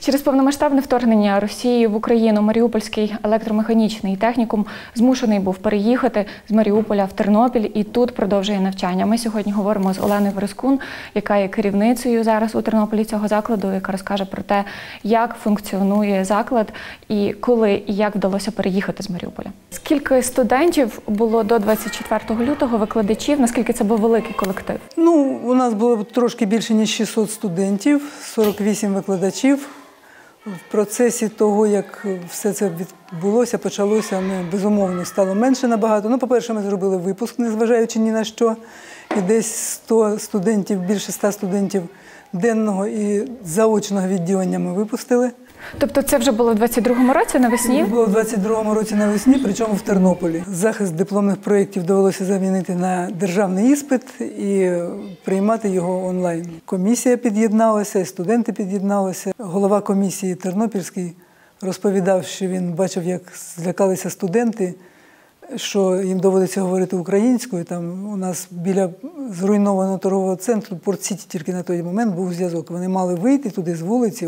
Через повномасштабне вторгнення Росії в Україну Маріупольський електромеханічний технікум змушений був переїхати з Маріуполя в Тернопіль і тут продовжує навчання. Ми сьогодні говоримо з Оленою Верескун, яка є керівницею зараз у Тернополі цього закладу, яка розкаже про те, як функціонує заклад і коли і як вдалося переїхати з Маріуполя. Скільки студентів було до 24 лютого, викладачів, наскільки це був великий колектив? У нас було трошки більше, ніж 600 студентів, 48 викладачів. В процесі того, як все це відбулося, почалося, безумовно, стало менше набагато. По-перше, ми зробили випуск, незважаючи ні на що. І десь 100 студентів, більше 100 студентів денного і заочного відділення ми випустили. Тобто це вже було в 22-му році навесні? Це було в 22-му році навесні, причому в Тернополі. Захист дипломних проєктів довелося замінити на державний іспит і приймати його онлайн. Комісія під'єдналася, і студенти під'єдналися. Голова комісії Тернопільський розповідав, що він бачив, як злякалися студенти, що їм доводиться говорити українською. Там у нас біля зруйнованого торгового центру Порт-Сіті тільки на той момент був зв'язок. Вони мали вийти туди з вулиці,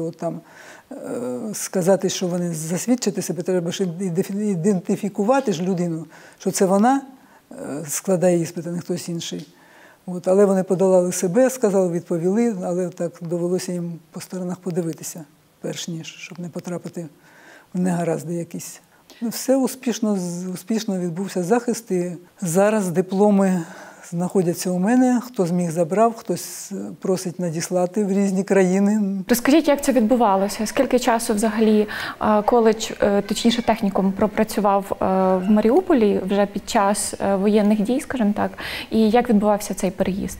сказати, що вони засвідчити себе, треба ж ідентифікувати ж людину, що це вона складає іспит, а не хтось інший. Але вони подолали себе, сказали, відповіли, але так довелося їм по сторонах подивитися, перш ніж, щоб не потрапити в негаразди якісь. Все успішно відбувся захист, і зараз дипломи знаходяться у мене. Хто зміг забрав, хтось просить надіслати в різні країни. Розкажіть, як це відбувалося? Скільки часу взагалі коледж, точніше технікум, пропрацював в Маріуполі вже під час воєнних дій, скажімо так, і як відбувався цей переїзд?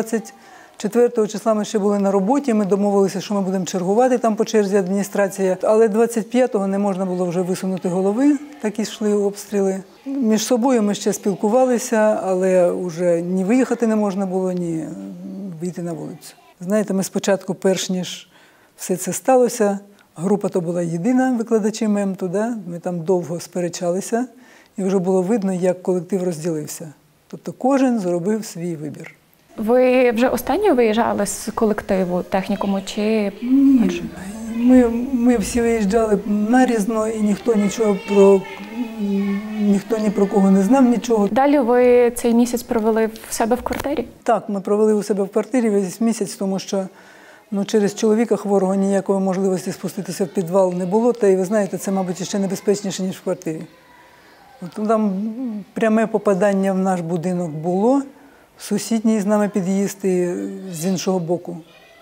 24 числа ми ще були на роботі, ми домовилися, що ми будемо чергувати там по черзі адміністрація, але 25-го не можна було вже висунути голови, такі йшли обстріли. Між собою ми ще спілкувалися, але вже ні виїхати не можна було, ні вийти на вулицю. Знаєте, ми спочатку, перш ніж все це сталося, група то була єдина, викладачі МЕМ туди, ми там довго сперечалися, і вже було видно, як колектив розділився. Тобто кожен зробив свій вибір. Ви вже останньою виїжджали з колективу технікуму чи першим? Ми всі виїжджали нарізно, і ніхто ні про кого не знав нічого. Далі ви цей місяць провели в себе в квартирі? Так, ми провели у себе в квартирі весь місяць, тому що через чоловіка хворого ніякої можливості спуститися в підвал не було, та і ви знаєте, це, мабуть, ще небезпечніше, ніж в квартирі. Там пряме попадання в наш будинок було, сусідній з нами під'їзд і з іншого боку.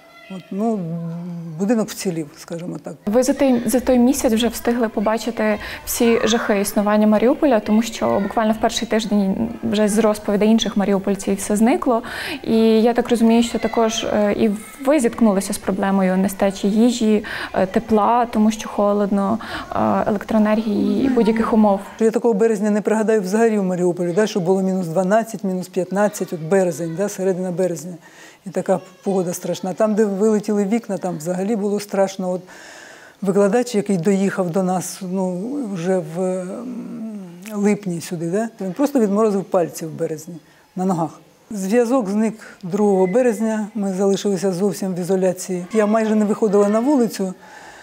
Будинок вцілів, скажімо так. Ви за той місяць вже встигли побачити всі жахи існування Маріуполя, тому що буквально в перший тиждень вже з розповідей інших маріупольців все зникло. І я так розумію, що також і ви зіткнулися з проблемою нестачі їжі, тепла, тому що холодно, електроенергії і будь-яких умов. Я такого березня не пригадаю взагалі в Маріуполі, що було мінус 12, мінус 15, березень, середина березня. І така погода страшна. Там, де вилетіли вікна, там взагалі було страшно. Викладач, який доїхав до нас вже в липні сюди, він просто відморозив пальці в березні на ногах. Зв'язок зник 2 березня, ми залишилися зовсім в ізоляції. Я майже не виходила на вулицю,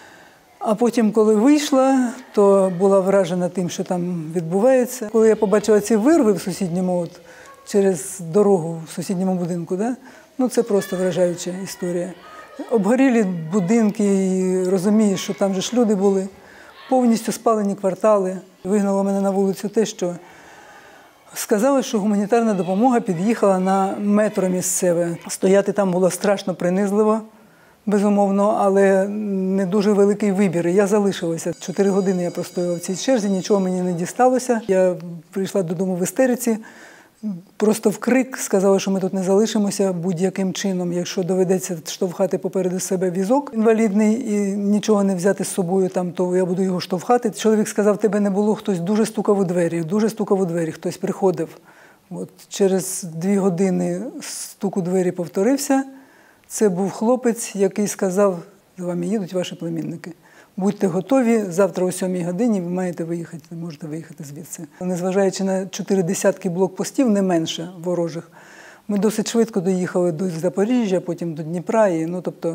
а потім, коли вийшла, то була вражена тим, що там відбувається. Коли я побачила ці вирви в сусідньому, через дорогу в сусідньому будинку, це просто вражаюча історія. Обгорілі будинки, і розумієш, що там же ж люди були, повністю спалені квартали. Вигнало мене на вулицю те, що сказали, що гуманітарна допомога під'їхала на метро місцеве. Стояти там було страшно принизливо, безумовно, але не дуже великий вибір. Я залишилася. 4 години я простояла в цій черзі, нічого мені не дісталося. Я прийшла додому в істериці. Просто вкрик сказали, що ми тут не залишимося будь-яким чином. Якщо доведеться штовхати попереду себе візок інвалідний і нічого не взяти з собою, то я буду його штовхати. Чоловік сказав, тебе не було, хтось дуже стукав у двері, хтось приходив. Через 2 години стук у двері повторився. Це був хлопець, який сказав, за вами їдуть ваші племінники. Будьте готові, завтра о 7 годині ви маєте виїхати, можете виїхати звідси. Незважаючи на 4 десятки блокпостів, не менше ворожих, ми досить швидко доїхали до Запоріжжя, потім до Дніпра. Тобто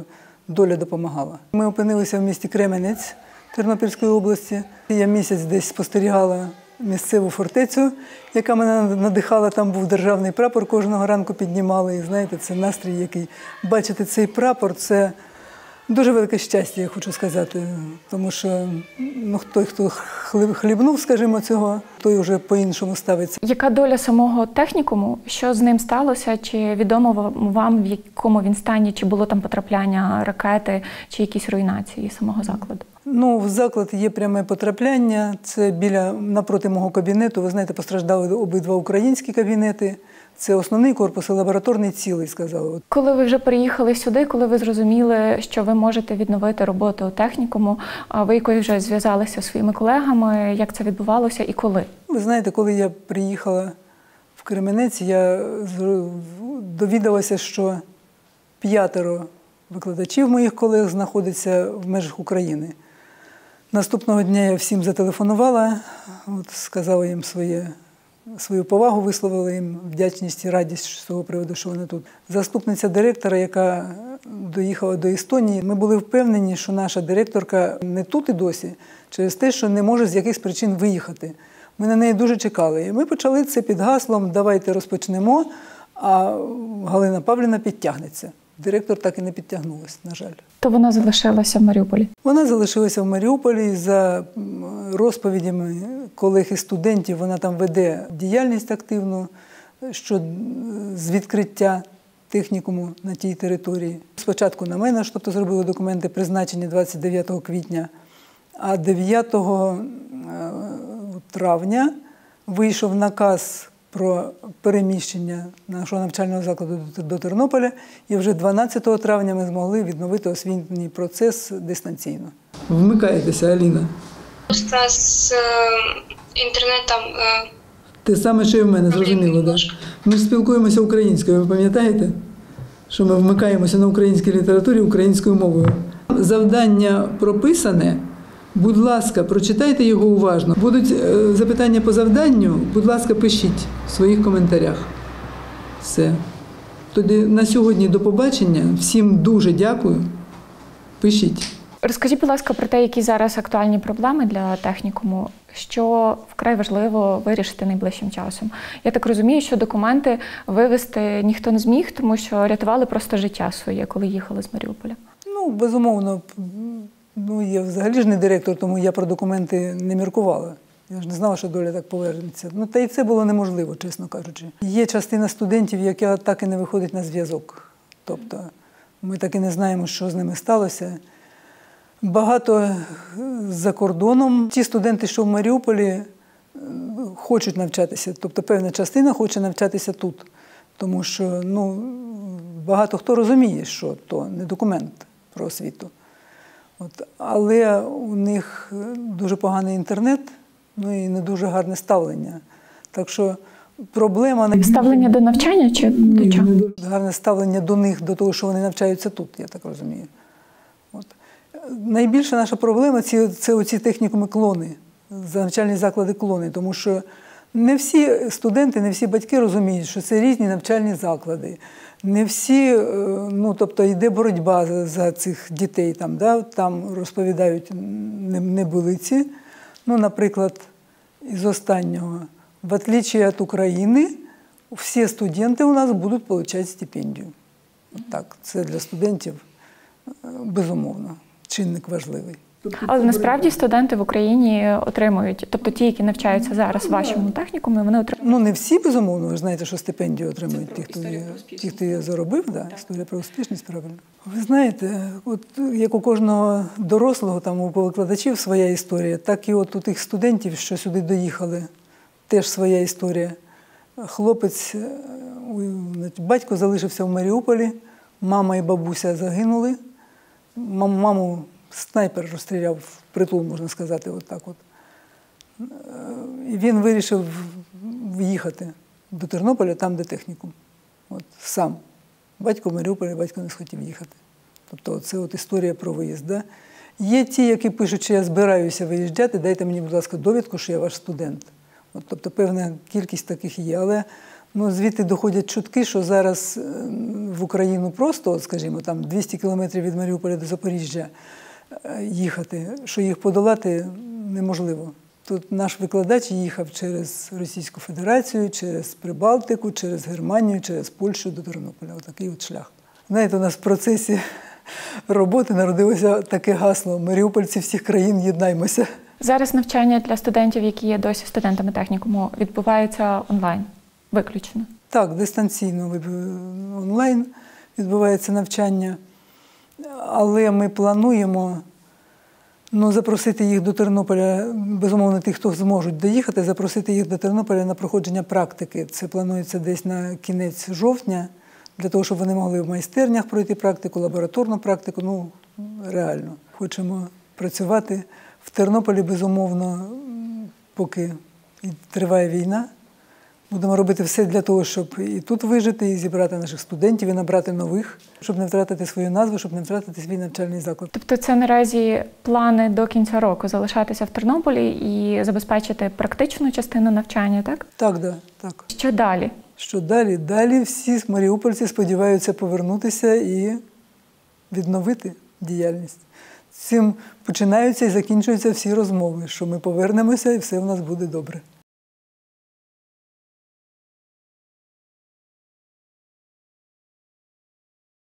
доля допомагала. Ми опинилися в місті Кременець Тернопільської області. Я місяць десь спостерігала місцеву фортецю, яка мене надихала. Там був державний прапор, кожного ранку піднімали. І знаєте, це настрій, який бачити цей прапор, це дуже велике щастя, я хочу сказати. Тому що той, хто хлібнув, скажімо, цього, той вже по-іншому ставиться. Яка доля самого технікуму? Що з ним сталося? Чи відомо вам, в якому він стані? Чи було там потрапляння ракети, чи якісь руйнації самого закладу? В заклад є пряме потрапляння. Це напроти мого кабінету. Ви знаєте, постраждали обидва українські кабінети. Це основний корпус і лабораторний цілий, сказали. Коли ви вже приїхали сюди, коли ви зрозуміли, що ви можете відновити роботу у технікуму, ви якось вже зв'язалися зі своїми колегами, як це відбувалося і коли? Ви знаєте, коли я приїхала в Кременець, я довідалася, що 5 викладачів моїх колег знаходиться в межах України. Наступного дня я всім зателефонувала, сказала їм свою повагу, висловила їм вдячність і радість з того приводу, що вони тут. Заступниця директора, яка доїхала до Естонії, ми були впевнені, що наша директорка не тут і досі, через те, що не може з якихось причин виїхати. Ми на неї дуже чекали. І ми почали це під гаслом «давайте розпочнемо», а Галина Павлівна підтягнеться. Директор так і не підтягнулася, на жаль. То вона залишилася в Маріуполі? Вона залишилася в Маріуполі. За розповідями колег і студентів, вона там веде діяльність активну з відкриття технікуму на тій території. Спочатку на мене, тобто зробили документи, призначені 29 квітня, а 9 травня вийшов наказ про переміщення нашого навчального закладу до Тернополя, і вже 12 травня ми змогли відновити освітній процес дистанційно. Вмикаєтеся, Аліна. Просто з інтернетом. Те саме, що і в мене, зрозуміло, так? Ми ж спілкуємося українською, ви пам'ятаєте? Що ми вмикаємося на українській літературі українською мовою. Завдання прописане. Будь ласка, прочитайте його уважно. Будуть запитання по завданню, будь ласка, пишіть в своїх коментарях. Все. Тоді на сьогодні до побачення. Всім дуже дякую. Пишіть. Розкажіть, будь ласка, про те, які зараз актуальні проблеми для технікуму, що вкрай важливо вирішити найближчим часом. Я так розумію, що документи вивезти ніхто не зміг, тому що рятували просто життя своє, коли їхали з Маріуполя. Безумовно. Я взагалі ж не директор, тому я про документи не міркувала. Я ж не знала, що доля так повернеться. Та й це було неможливо, чесно кажучи. Є частина студентів, яка так і не виходить на зв'язок. Тобто ми так і не знаємо, що з ними сталося. Багато за кордоном. Ті студенти, що в Маріуполі, хочуть навчатися. Тобто певна частина хоче навчатися тут. Тому що багато хто розуміє, що то не документ про освіту. Але у них дуже поганий інтернет, і не дуже гарне ставлення. Так що проблема... Ставлення до навчання чи до чого? Гарне ставлення до них, до того, що вони навчаються тут, я так розумію. Найбільша наша проблема – це оці технікуми-клони, навчальні заклади-клони, тому що не всі студенти, не всі батьки розуміють, що це різні навчальні заклади. Не всі, тобто йде боротьба за цих дітей, там розповідають небилиці. Наприклад, із останнього, в отличие від України, всі студенти у нас будуть отримати стипендію. Так, це для студентів, безумовно, чинник важливий. Але насправді студенти в Україні отримують, тобто ті, які навчаються зараз в вашому технікумі, вони отримують? Не всі, безумовно, ви знаєте, що стипендію отримують ті, хто її заробив. Історія про успішність, правильно. Ви знаєте, як у кожного дорослого, у викладачів своя історія, так і у тих студентів, що сюди доїхали, теж своя історія. Хлопець, батько залишився в Маріуполі, мама і бабуся загинули, маму снайпер розстріляв впритул, можна сказати, І він вирішив їхати до Тернополя, там, де технікум. Сам. Батько в Маріуполі, батько не схотів їхати. Тобто це історія про виїзд. Є ті, які пишуть, що я збираюся виїжджати, дайте мені, будь ласка, довідку, що я ваш студент. Тобто певна кількість таких є. Але Ну, звідти доходять чутки, що зараз в Україну просто, скажімо, там 200 кілометрів від Маріуполя до Запоріжжя їхати, що їх подолати неможливо. Тут наш викладач їхав через Російську Федерацію, через Прибалтику, через Германію, через Польщу до Тернополя. Отакий от шлях. Знаєте, у нас в процесі роботи народилося таке гасло «Маріупольці всіх країн, єднаймося». Зараз навчання для студентів, які є досі студентами технікуму, відбувається онлайн, виключно? Так, дистанційно онлайн відбувається навчання, але ми плануємо запросити їх до Тернополя, безумовно, тих, хто зможуть доїхати, запросити їх до Тернополя на проходження практики. Це планується десь на кінець жовтня, для того, щоб вони могли в майстернях пройти практику, лабораторну практику, реально. Хочемо працювати в Тернополі, безумовно, поки триває війна. Будемо робити все для того, щоб і тут вижити, і зібрати наших студентів, і набрати нових, щоб не втратити свою назву, щоб не втратити свій навчальний заклад. Тобто це наразі плани до кінця року залишатися в Тернополі і забезпечити практичну частину навчання, так? Так, да, так. Що далі? Що далі? Далі всі маріупольці сподіваються повернутися і відновити діяльність. Цим починаються і закінчуються всі розмови, що ми повернемося і все в нас буде добре.